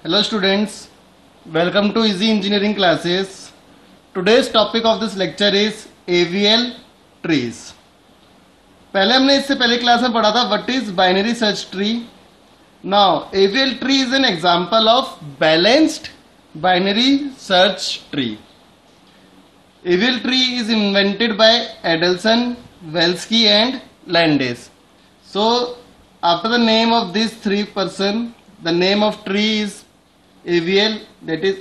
Hello students, welcome to Easy Engineering classes. Today's topic of this lecture is AVL trees. पहले हमने इससे पहले class में पढ़ा था what is binary search tree. Now AVL tree is an example of balanced binary search tree. AVL tree is invented by Adelson, Velsky and Landes. So after the name of these three persons, the name of tree is AVL, that is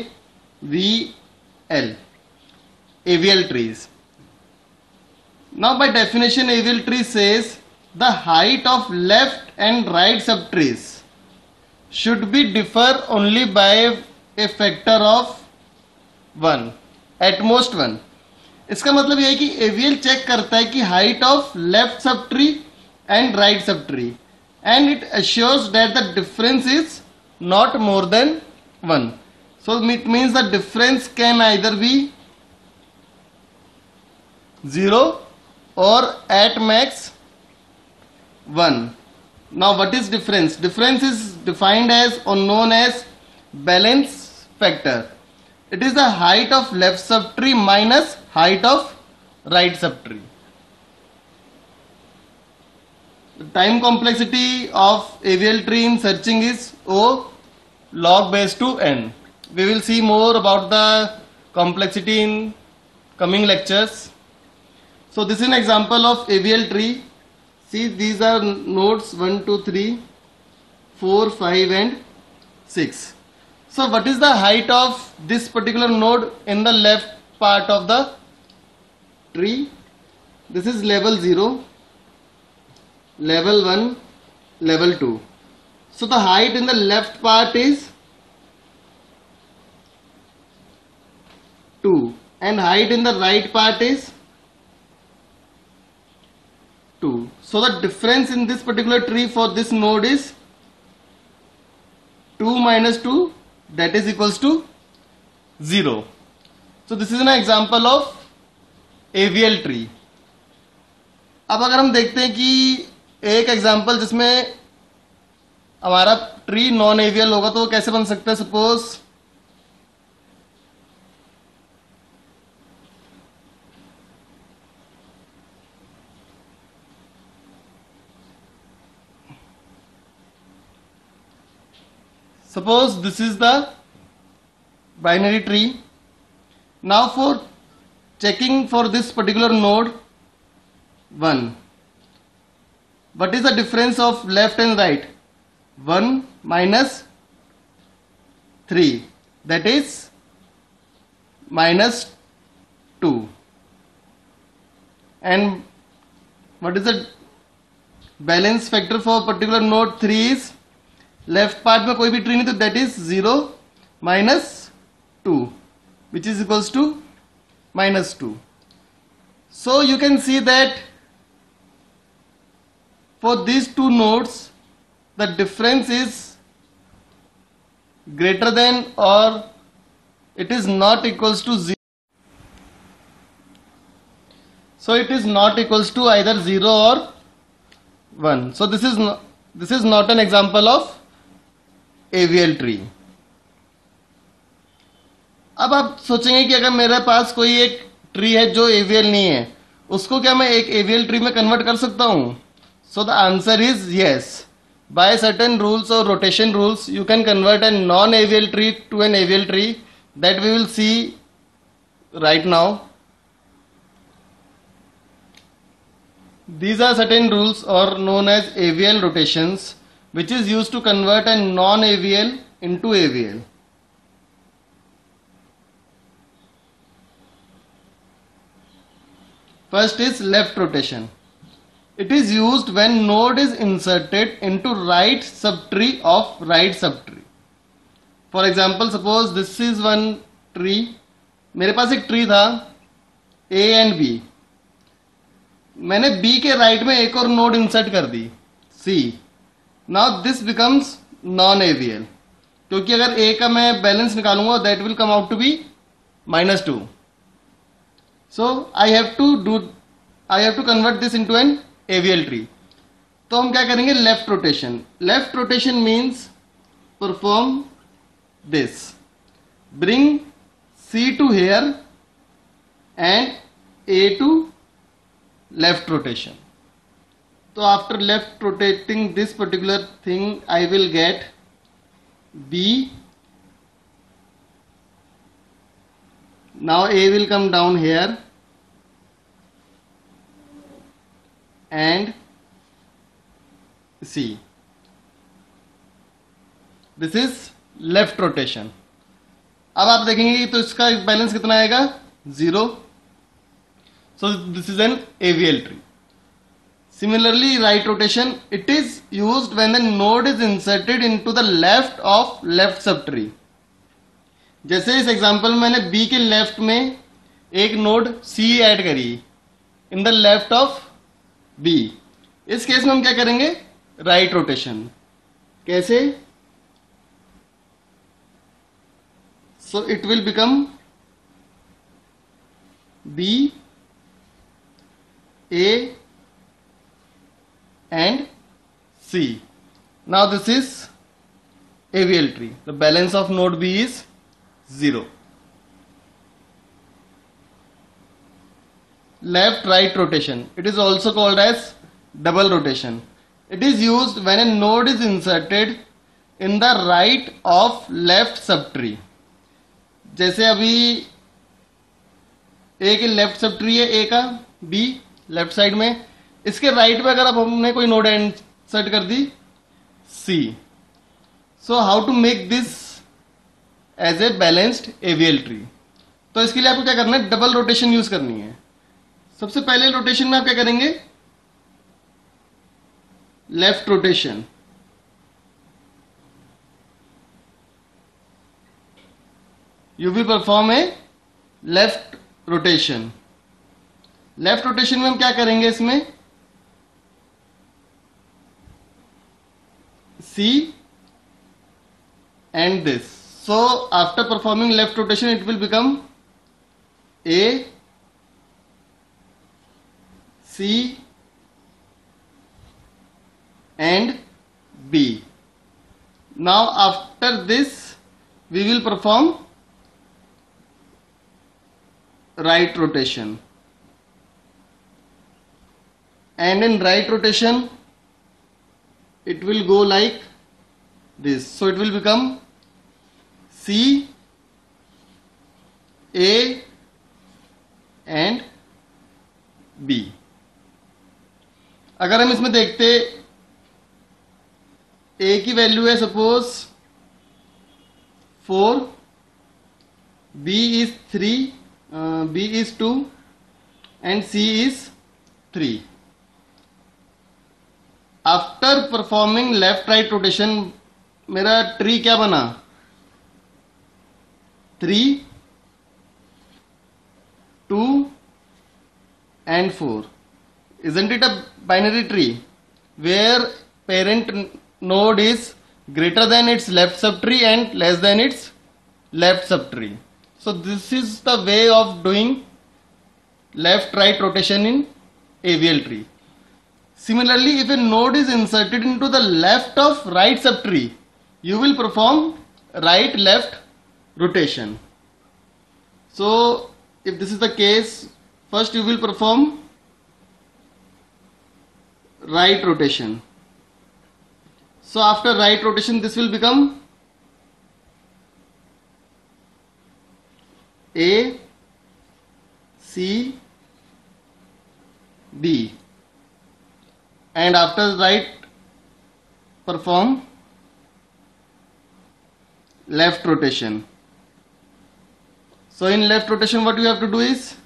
AVL, AVL trees. Now by definition, AVL tree says the height of left and right subtrees should be differ only by a factor of 1, at most 1. इसका मतलब यह है कि AVL check करता है कि height of left subtree and right subtree, and it assures that the difference is not more than 1. So it means the difference can either be 0 or at max 1. Now what is difference? Difference is defined as or known as balance factor. It is the height of left subtree minus height of right subtree. The time complexity of AVL tree in searching is O log base to n. We will see more about the complexity in coming lectures. So this is an example of AVL tree. See, these are nodes 1, 2, 3, 4, 5 and 6. So what is the height of this particular node in the left part of the tree? This is level 0, level 1, level 2. So the height in the left part is 2 and height in the right part is 2. So the difference in this particular tree for this node is 2 minus 2, that is equals to 0. So this is an example of AVL tree. अब अगर हम देखते हैं कि एक example जिसमें हमारा tree non AVL होगा तो वो कैसे बन सकता है. Suppose this is the binary tree. Now for checking for this particular node 1, what is the difference of left and right? 1 minus 3, that is minus 2. And what is the balance factor for particular node 3 is left part में कोई भी tree नहीं, तो that is 0 minus 2, which is equals to minus 2. So you can see that for these two nodes the difference is greater than or it is not equals to 0. So it is not equals to either 0 or 1. So this is not an example of AVL tree. अब आप सोचेंगे कि अगर मेरे पास कोई एक tree है जो AVL नहीं है, उसको क्या मैं एक AVL ट्री में कन्वर्ट कर सकता हूं? So the answer is yes. By certain rules or rotation rules, you can convert a non-AVL tree to an AVL tree, that we will see right now. These are certain rules or known as AVL rotations, which is used to convert a non-AVL into AVL. First is left rotation. It is used when node is inserted into right subtree of right subtree. For example, suppose this is one tree. मेरे पास एक tree था A and B. मैंने B के right में एक और node insert कर दी C. Now this becomes non-AVL, क्योंकि अगर A का मैं बैलेंस निकालूंगा that will come out to be minus 2. So I have to convert this into an AVL tree. तो हम क्या करेंगे, left rotation. Left rotation means perform this. Bring C to here and A to left rotation. So after left rotating this particular thing, I will get B. Now A will come down here and C. This is left rotation. अब आप देखेंगे तो इसका balance कितना आएगा 0. So this is an AVL tree. Similarly, right rotation, it is used when the node is inserted into the left of left subtree. जैसे इस example में मैंने B के लेफ्ट में एक नोड C ऐड करी in the left of B. इस case में हम क्या करेंगे राइट रोटेशन. कैसे? So it will become B, A and C. Now this is AVL tree. The balance of node B is 0. Left right rotation. It is also called as double rotation. It is used when a node is inserted in the right of left subtree. जैसे अभी A के left sub tree है, A का B left side में, इसके right में अगर अब हमने कोई नोड इंसर्ट कर दी C. So how to make this as a balanced AVL tree. तो इसके लिए आपको क्या करना है, डबल रोटेशन यूज करनी है. सबसे पहले रोटेशन में आप क्या करेंगे, left rotation. You will perform a left rotation. Left rotation में हम क्या करेंगे, इसमें C and this. So after performing left rotation, it will become A, C and B. Now after this, we will perform right rotation, and in right rotation it will go like this. So it will become C, A and B. अगर हम इसमें देखते A की value है suppose 4, B is 3, B is 2 and C is 3. After performing left right rotation, मेरा tree क्या बना, 3, 2 and 4. Isn't it a binary tree where parent node is greater than its left subtree and less than its left subtree? So this is the way of doing left right rotation in AVL tree. Similarly, if a node is inserted into the left of right subtree, you will perform right left rotation. So if this is the case, first you will perform right rotation. So after right rotation, this will become A, C, B, and after right perform left rotation. So in left rotation, what you have to do is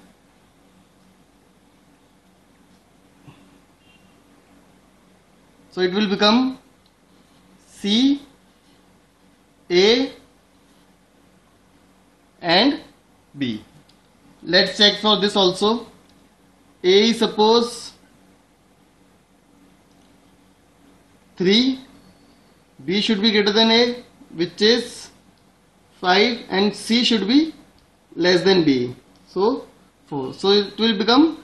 so it will become C, A and B. Let's check for this also. A is suppose 3, B should be greater than A, which is 5, and C should be less than B, so 4. So it will become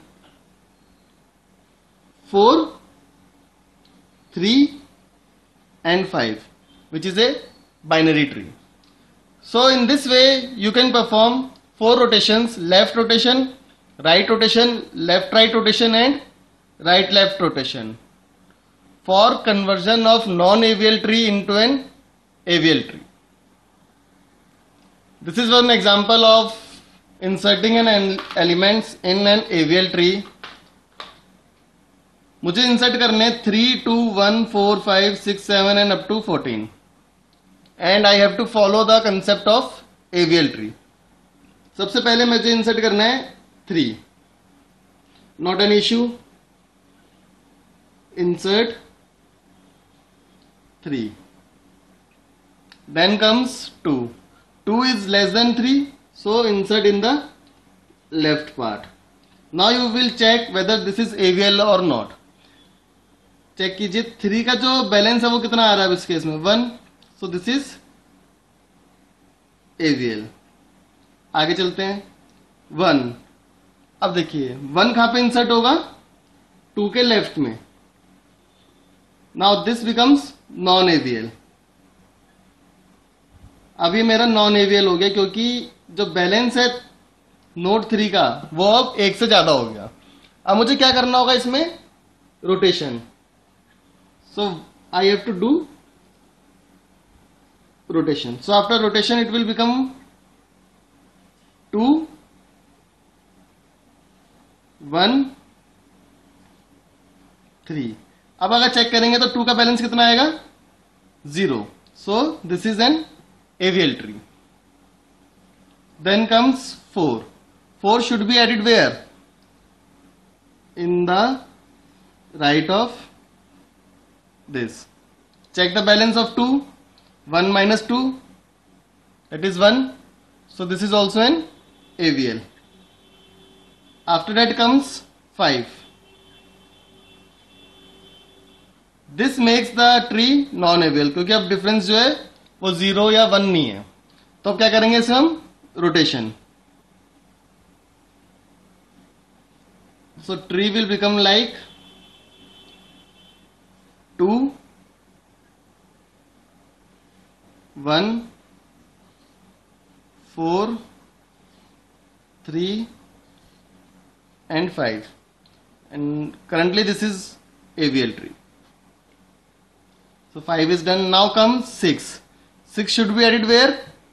4, 3 and 5, which is a binary tree. So in this way you can perform 4 rotations: left rotation, right rotation, left right rotation and right left rotation for conversion of non-AVL tree into an AVL tree. This is one example of inserting an elements in an AVL tree. मुझे insert करने 3, 2, 1, 4, 5, 6, 7 and up to 14 and I have to follow the concept of AVL tree. सबसे पहले मुझे insert करना है 3. Not an issue. Insert 3. Then comes 2. 2 is less than 3, so insert in the left part. Now you will check whether this is AVL or not. Check कीजिए 3 का जो balance है वो कितना आ रहा है इस केस में 1, सो दिस इज AVL. आगे चलते हैं 1. अब देखिए 1 कहां पे इंसर्ट होगा 2 के लेफ्ट में. Now this becomes non AVL. अभी मेरा नॉन AVL हो गया क्योंकि जो बैलेंस है नोड 3 का वो अब 1 से ज्यादा हो गया. अब मुझे क्या करना होगा इसमें rotation. So I have to do rotation. So after rotation it will become 2, 1, 3. अब अगर चेक करेंगे तो 2 का बैलेंस कितना आएगा 0. So this is an AVL tree. Then comes 4. 4 should be added where? In the right of this. Check the balance of 2. 1 minus 2, that is 1. So this is also an AVL. After that comes 5. This makes the tree non-AVL क्योंकि अब difference जो है वो 0 या 1 नहीं है. तो अब क्या करेंगे इसे हम rotation. So tree will become like 2, 1, 4, 3 and 5 and currently this is AVL tree. So 5 is done. Now comes 6. 6 should be added where?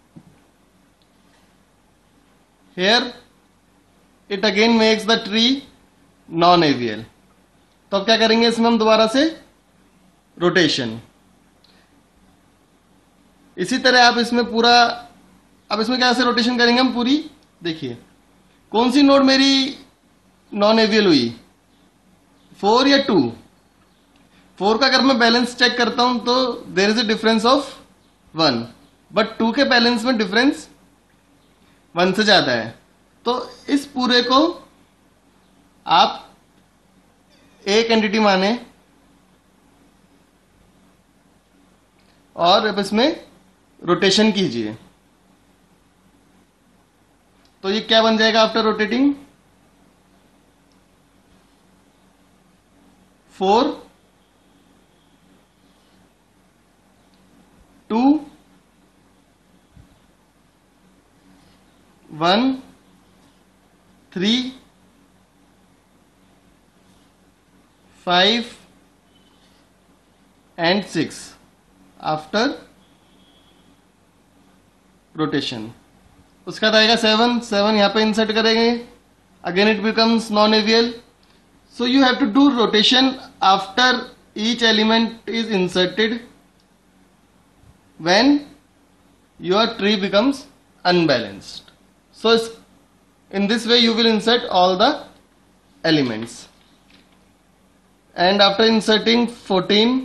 Here it again makes the tree non-AVL. तो अब क्या करेंगे इसमें हम दोबारा से रोटेशन. इसी तरह आप इसमें पूरा अब इसमें कैसे रोटेशन करेंगे हम पूरी. देखिए कौन सी नोड मेरी नॉन AVL हुई 4 या 2. 4 का अगर मैं बैलेंस चेक करता हूं तो there is a difference of 1 but 2 के बैलेंस में डिफरेंस 1 से ज्यादा है. तो इस पूरे को आप एक एंटिटी माने और अब इसमें रोटेशन कीजिए. तो ये क्या बन जाएगा after rotating 4, 2, 1, 3, 5 and 6 after rotation. उसका आएगा 7 यहाँ पे इंसर्ट करेंगे. Again it becomes non AVL. So you have to do rotation after each element is inserted when your tree becomes unbalanced. So in this way you will insert all the elements and after inserting 14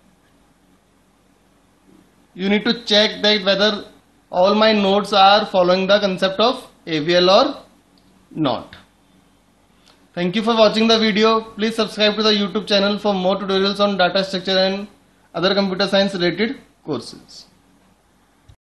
you need to check that whether all my nodes are following the concept of AVL or not. Thank you for watching the video. Please subscribe to the YouTube channel for more tutorials on data structure and other computer science related courses.